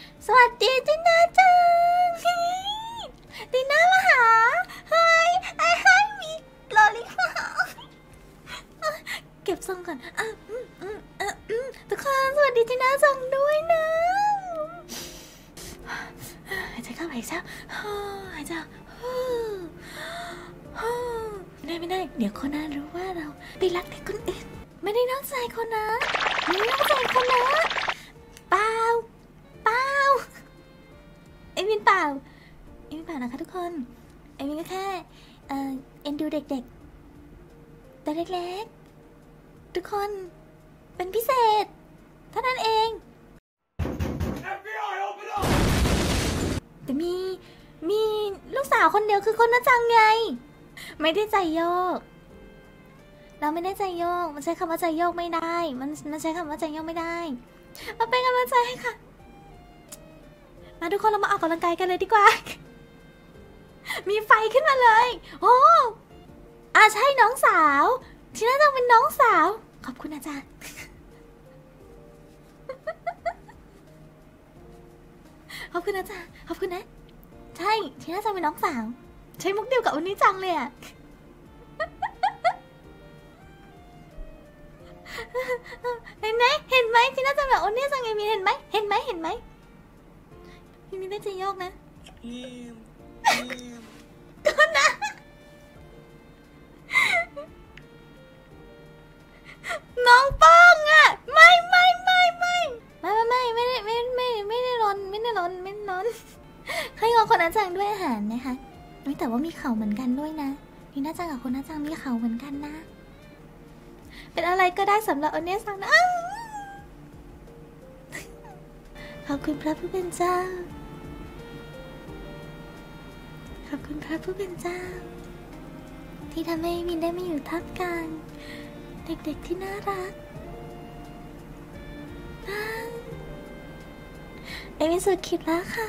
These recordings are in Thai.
สวัสดีตินาจังตินามาหาเฮ้ยไอ้มีลอลิงมาหาเก็บซองก่อนทุกคนสวัสดีตินาจังด้วยนะหายใจเข้าหายใจหายใจไม่ได้เดี๋ยวคนน่ารู้ว่าเราไปรักแต่คนอื่นไม่ได้นอกใจคนนะไม่ได้นอกใจคนนะเปล่าเอมินเปล่านะคะทุกคนเอมินก็แค่เอ็นดูเด็กๆแต่เล็กๆทุกคนเป็นพิเศษเท่านั้นเองแต่มีลูกสาวคนเดียวคือคนน่าจังไงไม่ได้ใจโยกเราไม่ได้ใจโยกมันใช้คำว่าใจโยกไม่ได้มันใช้คำว่าใจโยกไม่ได้มาเป็นกำลังใจให้ค่ะมาทุกคนเรามาออกกำลังกายกันเลยดีกว่ามีไฟขึ้นมาเลยโอ้ใช่น้องสาวที่น่าจะเป็นน้องสาวขอบคุณอาจารย์ขอบคุณอาจารย์ขอบคุณนะใช่ที่น่าจะเป็นน้องสาวใช้มุกเดียวกับอุนิจังเลยอะเห็นไหมที่น่าจะแบบอุนิจังไงมีเห็นไหมพี่มีได้จะโยกนะก็นะน้องป้องอะไม่ได้ร้อนให้งอคนอาจารย์ด้วยอาหารนะคะแต่ว่ามีเขาเหมือนกันด้วยนะนี่น่าจังกับคนน่าจังมีเขาเหมือนกันนะเป็นอะไรก็ได้สำหรับโอเนซังนะขอบคุณพระผู้เป็นเจ้าขอบคุณพระผู้เป็นเจ้าที่ทำให้มินได้มาอยู่ท่ามกลางเด็กๆที่น่ารักเอมินสุดคิดแล้วค่ะ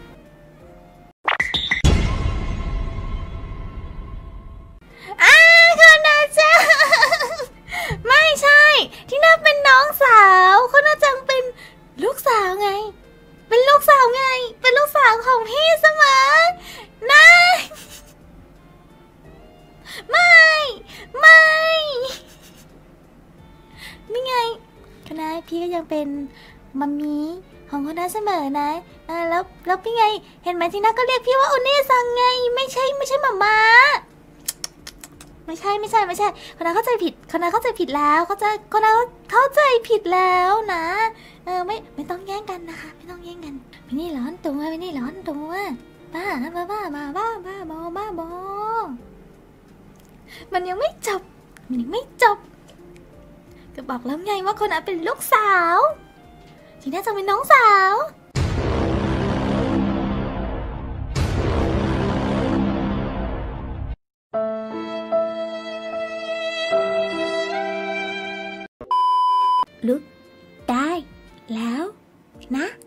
คนน่าจังไม่ใช่ที่น่าเป็นน้องสาวคนน่าจังเป็นลูกสาวไงเป็นลูกสาวของพี่เสมอนะไม่นี่ไงคณะพี่ก็ยังเป็นมัมมี่ของคนนั้นเสมอนะแล้วพี่ไงเห็นไหมที่น่าก็เรียกพี่ว่าโอเน่ซังไงไม่ใช่หม่าม้าไม่ใช่คนนั้นเข้าใจผิดแล้วคนนั้นเข้าใจผิดแล้วนะไม่ต้องแย่งกันนะคะไม่ต้องแย่งกันไม่นี่ร้อนตัวบ้ามันยังไม่จบก็บอกแล้วไงว่าคนนั้นเป็นลูกสาวทีน่าจะเป็นน้องสาวลุกได้แล้วนะ